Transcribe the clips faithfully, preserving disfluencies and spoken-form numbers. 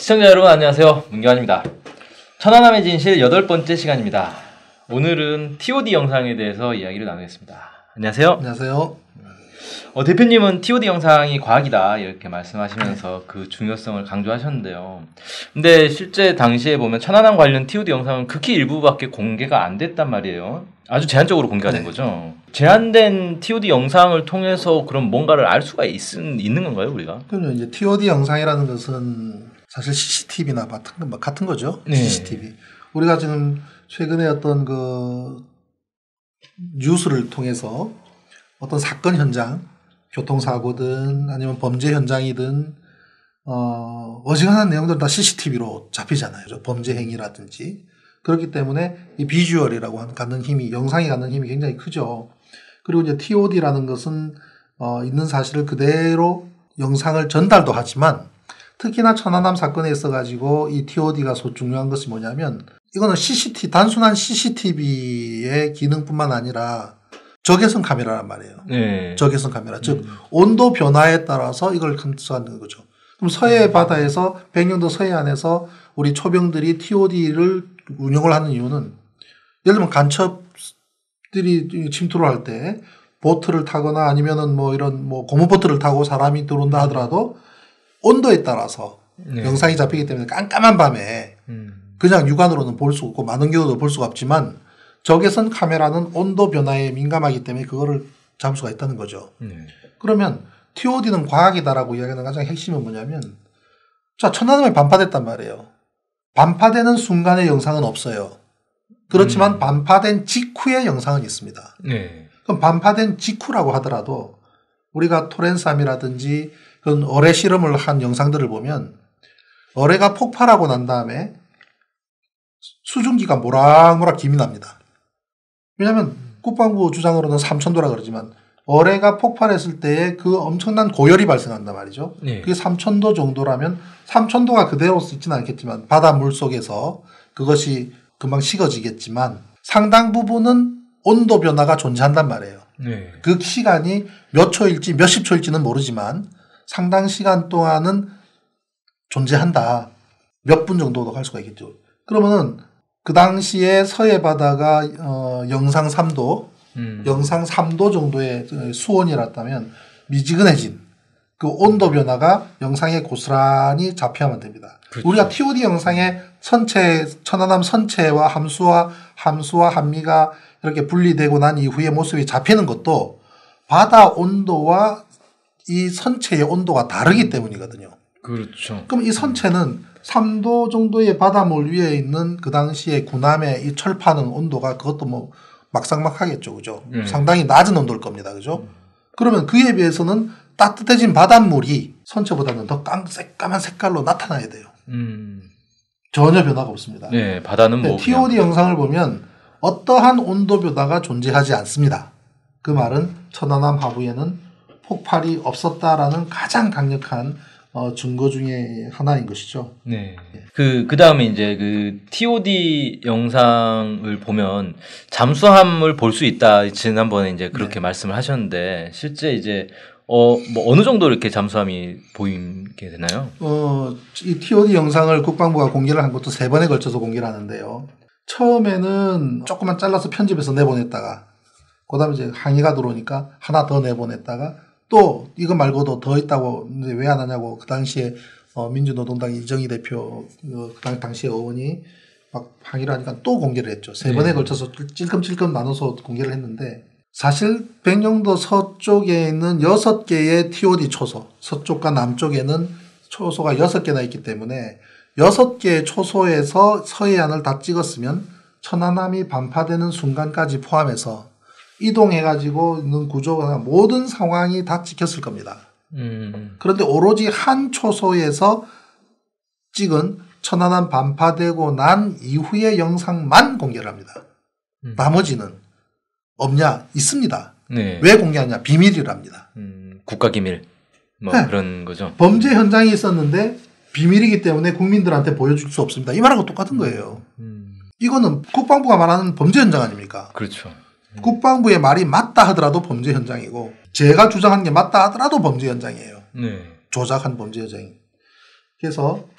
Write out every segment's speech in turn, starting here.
시청자 여러분 안녕하세요. 문경환입니다. 천안함의 진실 여덟 번째 시간입니다. 오늘은 티오디 영상에 대해서 이야기를 나누겠습니다. 안녕하세요. 안녕하세요. 어, 대표님은 티오디 영상이 과학이다 이렇게 말씀하시면서 그 중요성을 강조하셨는데요. 근데 실제 당시에 보면 천안함 관련 티오디 영상은 극히 일부밖에 공개가 안 됐단 말이에요. 아주 제한적으로 공개가 된 네. 거죠. 제한된 티오디 영상을 통해서 그럼 뭔가를 알 수가 있, 있는 건가요, 우리가? 그럼요. 이제 티오디 영상이라는 것은 사실 씨씨티비나 같은, 같은 거죠. 네. 씨씨티비. 우리가 지금 최근에 어떤 그 뉴스를 통해서 어떤 사건 현장, 교통사고든 아니면 범죄 현장이든 어, 어지간한 내용들은 다 씨씨티비로 잡히잖아요. 범죄 행위라든지. 그렇기 때문에 이 비주얼이라고 하는 갖는 힘이, 영상이 갖는 힘이 굉장히 크죠. 그리고 이제 티오디라는 것은 어, 있는 사실을 그대로 영상을 전달도 하지만 특히나 천안함 사건에 있어가지고 이 티오디가 소 중요한 것이 뭐냐면 이거는 씨씨티비, 단순한 씨씨티비의 기능뿐만 아니라 적외선 카메라란 말이에요. 네. 적외선 카메라. 즉, 음. 온도 변화에 따라서 이걸 감수하는 거죠. 그럼 서해 바다에서, 백령도 서해안에서 우리 초병들이 티오디를 운영을 하는 이유는 예를 들면 간첩들이 침투를 할 때 보트를 타거나 아니면은 뭐 이런 뭐 고무보트를 타고 사람이 들어온다 하더라도 온도에 따라서 네. 영상이 잡히기 때문에 깜깜한 밤에 음. 그냥 육안으로는 볼 수 없고 많은 경우도 볼 수가 없지만 적외선 카메라는 온도 변화에 민감하기 때문에 그거를 잡을 수가 있다는 거죠. 네. 그러면 티오디는 과학이다라고 이야기하는 가장 핵심은 뭐냐면 자, 천안함에 반파됐단 말이에요. 반파되는 순간의 영상은 없어요. 그렇지만 음. 반파된 직후의 영상은 있습니다. 네. 그럼 반파된 직후라고 하더라도 우리가 토렌삼이라든지 그런 어뢰 실험을 한 영상들을 보면 어뢰가 폭발하고 난 다음에 수증기가 모락모락 김이 납니다. 왜냐하면 국방부 주장으로는 삼천도라 그러지만 어뢰가 폭발했을 때에 그 엄청난 고열이 발생한단 말이죠. 네. 그게 삼천도 정도라면 삼천도가 그대로 있지는 않겠지만 바닷물 속에서 그것이 금방 식어지겠지만 상당 부분은 온도 변화가 존재한단 말이에요. 네. 그 시간이 몇 초일지 몇십 초일지는 모르지만 상당 시간 동안은 존재한다. 몇 분 정도도 갈 수가 있겠죠. 그러면은 그 당시에 서해 바다가 어, 영상 삼 도, 음. 영상 삼 도 정도의 수온이랐다면 미지근해진 그 온도 변화가 영상에 고스란히 잡혀야만 됩니다. 그렇죠. 우리가 티오디 영상에 선체, 천안함 선체와 함수와 함수와 함미가 이렇게 분리되고 난 이후의 모습이 잡히는 것도 바다 온도와 이 선체의 온도가 다르기 때문이거든요. 그렇죠. 그럼 이 선체는 삼 도 정도의 바닷물 위에 있는 그 당시에 군함의 이 철파는 온도가 그것도 뭐 막상막하겠죠. 그죠? 음. 상당히 낮은 온도일 겁니다. 그죠? 음. 그러면 그에 비해서는 따뜻해진 바닷물이 선체보다는 더 깜, 새까만 색깔로 나타나야 돼요. 음. 전혀 변화가 없습니다. 네, 바다는 뭐. 티오디 영상을 보면 어떠한 온도 변화가 존재하지 않습니다. 그 말은 천안함 하부에는 폭발이 없었다라는 가장 강력한 어, 증거 중에 하나인 것이죠. 네. 그, 그 다음에 이제 그 티오디 영상을 보면 잠수함을 볼 수 있다. 지난번에 이제 그렇게 네. 말씀을 하셨는데 실제 이제 어, 뭐 어느 정도 이렇게 잠수함이 보이게 되나요? 어, 이 티오디 영상을 국방부가 공개를 한 것도 세 번에 걸쳐서 공개를 하는데요. 처음에는 조금만 잘라서 편집해서 내보냈다가 그 다음에 이제 항의가 들어오니까 하나 더 내보냈다가 또 이거 말고도 더 있다고 왜 안 하냐고 그 당시에 어, 민주노동당 이정희 대표 그 당시에 의원이 막 항의를 하니까 또 공개를 했죠. 세 번에 네. 걸쳐서 찔끔찔끔 나눠서 공개를 했는데 사실 백령도 서쪽에 있는 여섯 개의 티오디 초소, 서쪽과 남쪽에는 초소가 여섯 개나 있기 때문에 여섯 개의 초소에서 서해안을 다 찍었으면 천안함이 반파되는 순간까지 포함해서 이동해가지고 있는 구조가 모든 상황이 다 찍혔을 겁니다. 음. 그런데 오로지 한 초소에서 찍은 천안함 반파되고 난 이후의 영상만 공개를 합니다. 음. 나머지는 없냐? 있습니다. 네. 왜 공개하냐? 비밀이랍니다. 음, 국가기밀 뭐 네. 그런 거죠. 범죄 현장이 있었는데 비밀이기 때문에 국민들한테 보여줄 수 없습니다. 이 말하고 똑같은 거예요. 음. 이거는 국방부가 말하는 범죄 현장 아닙니까? 그렇죠. 국방부의 말이 맞다 하더라도 범죄 현장이고 제가 주장하는 게 맞다 하더라도 범죄 현장이에요. 네. 조작한 범죄 현장이. 그래서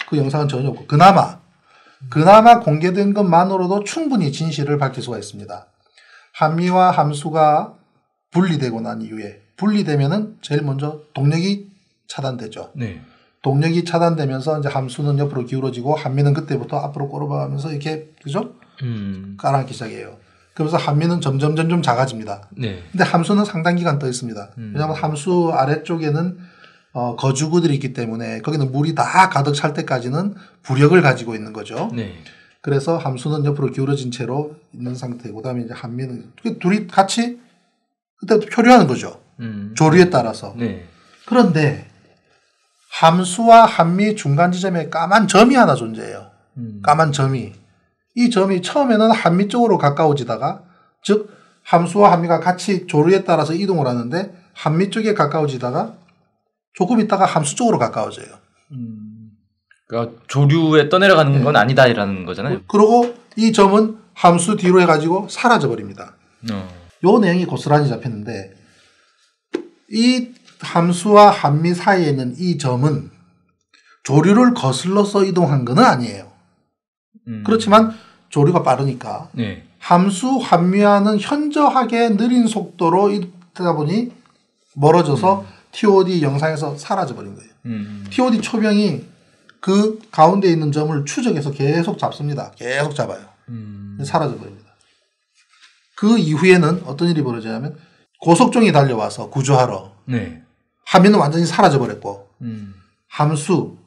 그 영상은 전혀 없고 그나마 그나마 공개된 것만으로도 충분히 진실을 밝힐 수가 있습니다. 한미와 함수가 분리되고 난 이후에 분리되면은 제일 먼저 동력이 차단되죠. 네. 동력이 차단되면서 이제 함수는 옆으로 기울어지고 한미는 그때부터 앞으로 꼬르박하면서 이렇게 그죠? 음. 깔아앉기 시작해요. 그러면서 한미는 점점 점점 작아집니다. 네. 근데 함수는 상당 기간 떠 있습니다. 음. 왜냐하면 함수 아래쪽에는 어, 거주구들이 있기 때문에 거기는 물이 다 가득 찰 때까지는 부력을 가지고 있는 거죠. 네. 그래서 함수는 옆으로 기울어진 채로 있는 상태고, 그다음에 이제 한미는 둘이 같이 그때부터 표류하는 거죠. 음. 조류에 따라서. 네. 그런데 함수와 한미 중간 지점에 까만 점이 하나 존재해요. 음. 까만 점이. 이 점이 처음에는 한미 쪽으로 가까워지다가, 즉 함수와 한미가 같이 조류에 따라서 이동을 하는데 한미 쪽에 가까워지다가 조금 있다가 함수 쪽으로 가까워져요. 음. 그러니까 조류에 떠내려가는 네. 건 아니다라는 거잖아요. 그리고 이 점은 함수 뒤로 해가지고 사라져 버립니다. 어. 요 내용이 고스란히 잡혔는데 이 함수와 한미 사이에 있는 이 점은 조류를 거슬러서 이동한 건 아니에요. 음. 그렇지만 조류가 빠르니까 네. 함수 한미와는 현저하게 느린 속도로 이동하다 보니 멀어져서 음. 티오디 영상에서 사라져버린 거예요. 음. 티오디 초병이 그 가운데 있는 점을 추적해서 계속 잡습니다. 계속 잡아요. 음. 사라져버립니다. 그 이후에는 어떤 일이 벌어지냐면 고속종이 달려와서 구조하러 네. 함미는 완전히 사라져버렸고 음. 함수만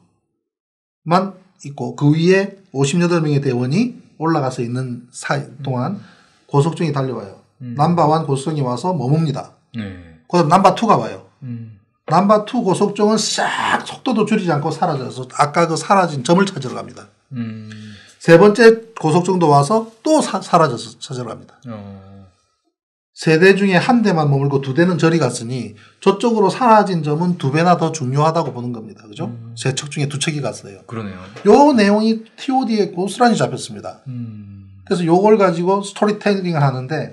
있고 그 위에 오십팔 명의 대원이 올라가서 있는 사이 동안 음. 고속종이 달려와요. 음. 넘버원 고속종이 와서 머뭅니다. 네. 그 다음 넘버투가 와요. 음. 넘버투 고속종은 싹 속도도 줄이지 않고 사라져서 아까 그 사라진 점을 찾으러 갑니다. 음. 세 번째 고속종도 와서 또 사, 사라져서 찾으러 갑니다. 어. 세 대 중에 한 대만 머물고 두 대는 저리 갔으니 저쪽으로 사라진 점은 두 배나 더 중요하다고 보는 겁니다. 그죠? 음. 세 척 중에 두 척이 갔어요. 그러네요. 요 내용이 티오디에 고스란히 잡혔습니다. 음. 그래서 요걸 가지고 스토리텔링을 하는데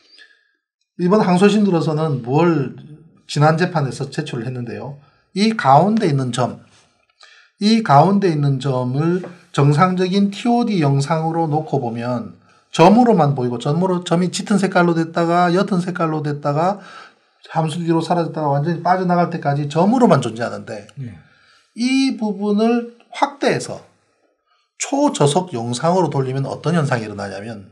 이번 항소심 들어서는 뭘 지난 재판에서 제출을 했는데요. 이 가운데 있는 점, 이 가운데 있는 점을 정상적인 티오디 영상으로 놓고 보면 점으로만 보이고 점으로 점이 짙은 색깔로 됐다가 옅은 색깔로 됐다가 함수 뒤로 사라졌다가 완전히 빠져나갈 때까지 점으로만 존재하는데 네. 이 부분을 확대해서 초저속 영상으로 돌리면 어떤 현상이 일어나냐면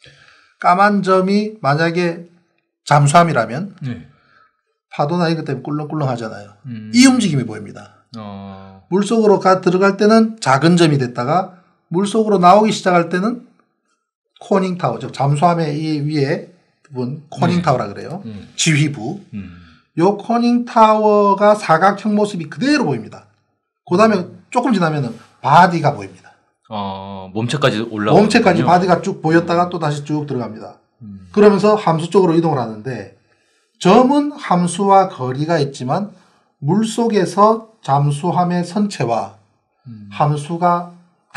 까만 점이 만약에 잠수함이라면 네. 파도나 이것 때문에 꿀렁꿀렁 하잖아요. 음. 이 움직임이 보입니다. 어. 물속으로 가 들어갈 때는 작은 점이 됐다가 물속으로 나오기 시작할 때는 코닝타워, 즉 잠수함의 이 위에 부분 코닝타워라 그래요. 음. 지휘부. 음. 요 코닝타워가 사각형 모습이 그대로 보입니다. 그 다음에 조금 지나면은 바디가 보입니다. 어, 몸체까지 올라오고 몸체까지 바디가 쭉 보였다가 음. 또 다시 쭉 들어갑니다. 음. 그러면서 함수 쪽으로 이동을 하는데 점은 함수와 거리가 있지만 물속에서 잠수함의 선체와 음. 함수가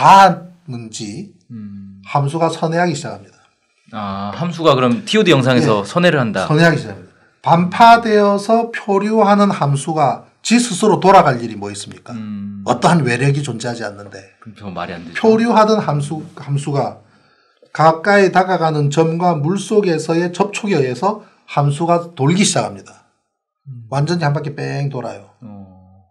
닿는지 음. 함수가 선회하기 시작합니다. 아, 함수가 그럼 티오디 영상에서 네. 선회를 한다. 선회하기 시작합니다. 반파되어서 표류하는 함수가 지 스스로 돌아갈 일이 뭐 있습니까? 음. 어떠한 외력이 존재하지 않는데 그럼 말이 안 되죠. 표류하던 함수, 함수가 가까이 다가가는 점과 물속에서의 접촉에 의해서 함수가 돌기 시작합니다. 음. 완전히 한 바퀴 뺑 돌아요. 어.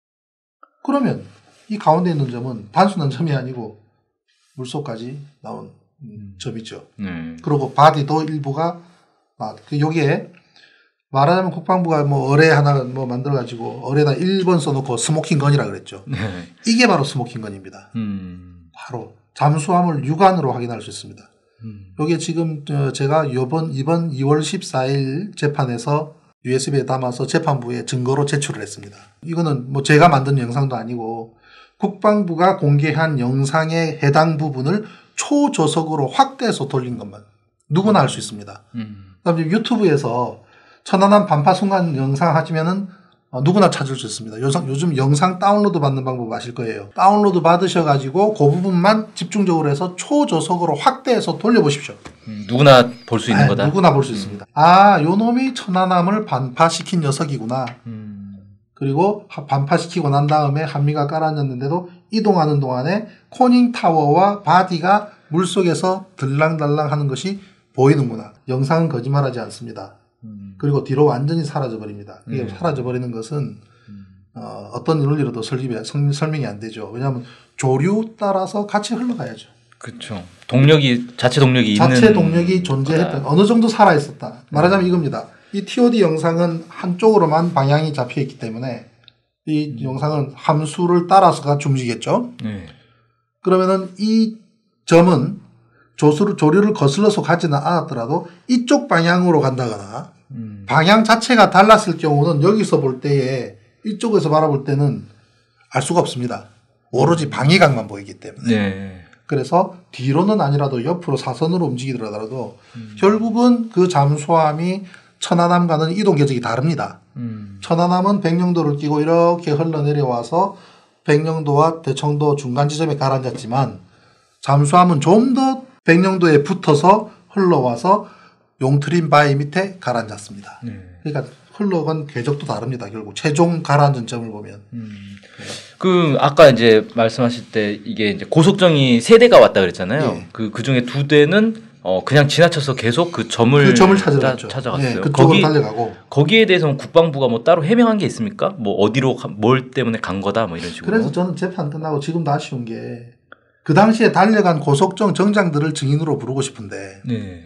그러면 이 가운데 있는 점은 단순한 점이 아니고 물속까지 나온 음. 점이죠. 음. 그리고 바디도 일부가 아, 그 여기에 말하자면 국방부가 뭐 어뢰 하나 뭐 만들어가지고 어뢰에다 일 번 써놓고 스모킹건이라 그랬죠. 네. 이게 바로 스모킹건입니다. 음. 바로 잠수함을 육안으로 확인할 수 있습니다. 음. 여기에 지금 제가 이번 이번 이월 십사일 재판에서 유에스비에 담아서 재판부에 증거로 제출을 했습니다. 이거는 뭐 제가 만든 영상도 아니고 국방부가 공개한 영상의 해당 부분을 초저속으로 확대해서 돌린 것만 누구나 알 수 있습니다. 음. 그다음에 유튜브에서 천안함 반파 순간 영상 하시면은 어, 누구나 찾을 수 있습니다. 요즘, 요즘 영상 다운로드 받는 방법 아실 거예요. 다운로드 받으셔가지고 그 부분만 집중적으로 해서 초저속으로 확대해서 돌려보십시오. 음, 누구나 볼 수 있는 네, 거다? 누구나 볼 수 음. 있습니다. 아, 요 놈이 천안함을 반파시킨 녀석이구나. 음. 그리고 반파시키고 난 다음에 한미가 깔아앉았는데도 이동하는 동안에 코닝 타워와 바디가 물속에서 들랑달랑 하는 것이 보이는구나. 영상은 거짓말하지 않습니다. 음. 그리고 뒤로 완전히 사라져버립니다. 이게 음. 사라져버리는 것은 음. 어, 어떤 논리로도 설립이, 설명이 안 되죠. 왜냐하면 조류 따라서 같이 흘러가야죠. 그렇죠. 동력이 자체 동력이 자체 있는 동력이 존재했던 어느 정도 살아 있었다. 말하자면 음. 이겁니다. 이 티오디 영상은 한쪽으로만 방향이 잡혀 있기 때문에 이 음. 영상은 함수를 따라서가 움직이겠죠. 네. 그러면은 이 점은 조수를 조류를 거슬러서 가지는 않았더라도 이쪽 방향으로 간다거나 음. 방향 자체가 달랐을 경우는 여기서 볼 때에 이쪽에서 바라볼 때는 알 수가 없습니다. 오로지 방위각만 보이기 때문에. 네. 그래서 뒤로는 아니라도 옆으로 사선으로 움직이더라도 음. 결국은 그 잠수함이 천안함과는 이동 궤적이 다릅니다. 음. 천안함은 백령도를 끼고 이렇게 흘러내려와서 백령도와 대청도 중간 지점에 가라앉았지만 잠수함은 좀 더 백령도에 붙어서 흘러와서 용트림 바위 밑에 가라앉았습니다. 네. 그러니까 흘러간 궤적도 다릅니다. 결국 최종 가라앉은 점을 보면. 음. 네. 그 아까 이제 말씀하실 때 이게 이제 고속정이 세 대가 왔다 그랬잖아요. 네. 그, 그 중에 두 대는 어 그냥 지나쳐서 계속 그 점을 그 점을 찾아갔죠. 찾아갔어요. 네, 그쪽으로 거기, 달려가고. 거기에 대해서는 국방부가 뭐 따로 해명한 게 있습니까? 뭐 어디로 가, 뭘 때문에 간 거다 뭐 이런 식으로. 그래서 저는 재판 끝나고 지금도 아쉬운 게 그 당시에 달려간 고속정 정장들을 증인으로 부르고 싶은데 네.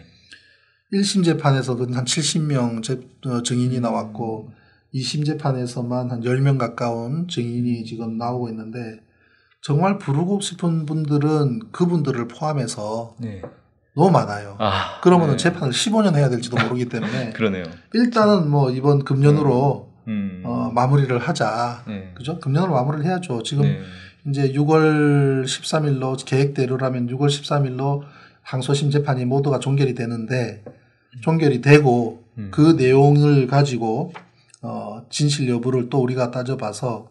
일 심 재판에서 한 칠십 명 증인이 나왔고 이 심 재판에서만 한 열 명 가까운 증인이 지금 나오고 있는데 정말 부르고 싶은 분들은 그분들을 포함해서 네. 너무 많아요. 아, 그러면은 네. 재판을 십오 년 해야 될지도 모르기 때문에 그러네요. 일단은 뭐 이번 금년으로 음. 어, 마무리를 하자. 네. 그죠? 금년으로 마무리를 해야죠. 지금 네. 이제 유월 십삼일로 계획대로라면 유월 십삼일로 항소심 재판이 모두가 종결이 되는데 종결이 되고 음. 그 내용을 가지고 어, 진실 여부를 또 우리가 따져봐서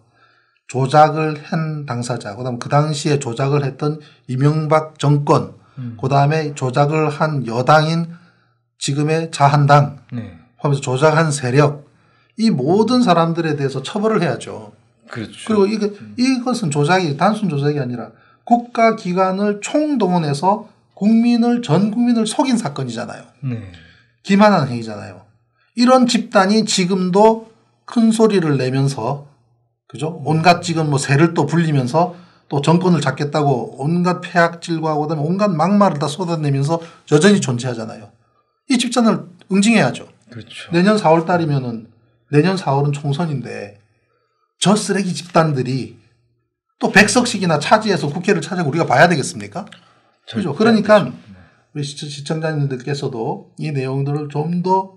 조작을 한 당사자, 그다음 그 당시에 조작을 했던 이명박 정권, 음. 그다음에 조작을 한 여당인 지금의 자한당, 네. 하면서 조작한 세력, 이 모든 사람들에 대해서 처벌을 해야죠. 그렇죠. 그리고 이게 음. 이것은 조작이 단순 조작이 아니라 국가 기관을 총동원해서 국민을 전 국민을 속인 사건이잖아요. 네. 기만한 행위잖아요. 이런 집단이 지금도 큰 소리를 내면서 그죠? 온갖 지금 뭐 새를 또 불리면서 또 정권을 잡겠다고 온갖 폐악질과 그다음에 온갖 막말을 다 쏟아내면서 여전히 존재하잖아요. 이 집단을 응징해야죠. 그렇죠. 내년 사월 달이면은 내년 사월은 총선인데 저 쓰레기 집단들이 또 백석씩이나 차지해서 국회를 차지하고 우리가 봐야 되겠습니까? 그렇죠. 그러니까 우리 시청자님들께서도 이 내용들을 좀 더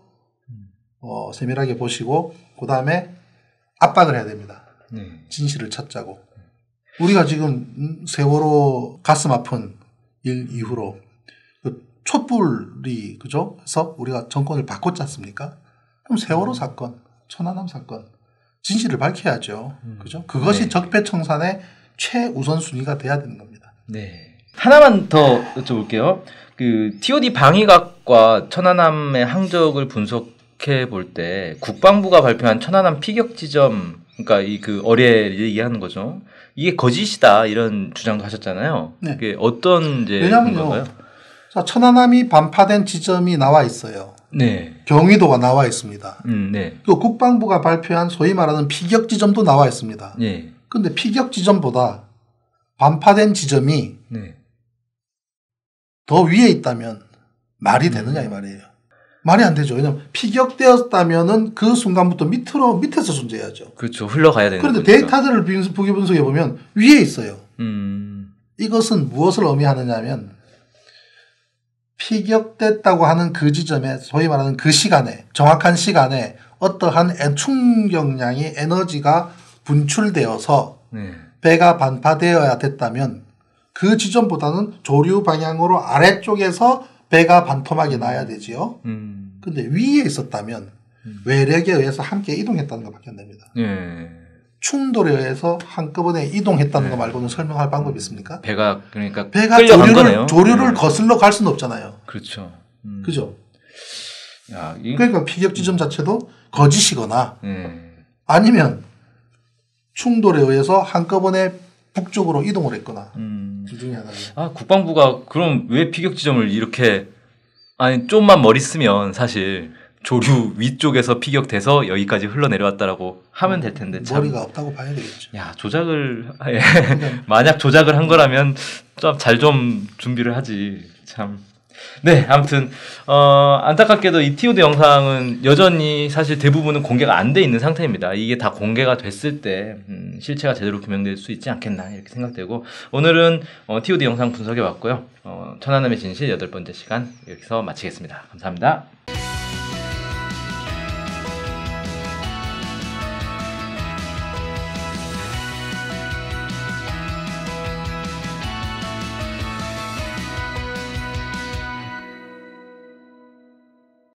어, 세밀하게 보시고 그 다음에 압박을 해야 됩니다. 네. 진실을 찾자고. 우리가 지금 세월호 가슴 아픈 일 이후로 그 촛불이 그죠? 해서 우리가 정권을 바꿨지 않습니까? 그럼 세월호 사건, 천안함 사건 진실을 밝혀야죠. 음. 그죠? 그것이 네. 적폐청산의 최우선 순위가 돼야 되는 겁니다. 네. 하나만 더 여쭤볼게요. 그 티오디 방위각과 천안함의 항적을 분석해 볼 때 국방부가 발표한 천안함 피격 지점, 그러니까 이 그 어뢰를 얘기하는 거죠. 이게 거짓이다 이런 주장도 하셨잖아요. 네. 이게 어떤 이제 왜냐면요. 자, 천안함이 반파된 지점이 나와 있어요. 네. 경위도가 나와 있습니다. 음, 네. 또 국방부가 발표한 소위 말하는 피격 지점도 나와 있습니다. 네. 근데 피격 지점보다 반파된 지점이 네. 더 위에 있다면 말이 되느냐 이 말이에요. 말이 안 되죠. 왜냐하면 피격되었다면은 그 순간부터 밑으로 밑에서 존재해야죠. 그렇죠. 흘러가야 되는 그런데 거니까. 데이터들을 분석 분석해 보면 위에 있어요. 음. 이것은 무엇을 의미하느냐면 피격됐다고 하는 그 지점에 소위 말하는 그 시간에 정확한 시간에 어떠한 충격량이 에너지가 분출되어서 네. 배가 반파되어야 됐다면 그 지점보다는 조류 방향으로 아래쪽에서 배가 반토막이 나야 되지요. 음. 근데 위에 있었다면 음. 외력에 의해서 함께 이동했다는 것밖에 안 됩니다. 예. 충돌에 의해서 한꺼번에 이동했다는 예. 거 말고는 설명할 방법이 있습니까? 배가 그러니까 배가 조류를, 거네요. 조류를 예. 거슬러 갈 수는 없잖아요. 그렇죠. 음. 그죠? 야, 이... 그러니까 피격 지점 자체도 거짓이거나 예. 아니면 충돌에 의해서 한꺼번에 북쪽으로 이동을 했거나 음. 둘 중에 하나죠. 아 국방부가 그럼 왜 피격 지점을 이렇게 아니 좀만 머리 쓰면 사실 조류 위쪽에서 피격돼서 여기까지 흘러내려왔다라고 하면 될 텐데 참. 머리가 없다고 봐야 되겠죠. 야 조작을 예. 만약 조작을 한 거라면 좀 잘 좀 준비를 하지 참. 네 아무튼 어, 안타깝게도 이 티오디 영상은 여전히 사실 대부분은 공개가 안 돼 있는 상태입니다. 이게 다 공개가 됐을 때 음, 실체가 제대로 규명될 수 있지 않겠나 이렇게 생각되고 오늘은 어, 티오디 영상 분석해 봤고요. 어, 천안함의 진실 여덟 번째 시간 여기서 마치겠습니다. 감사합니다.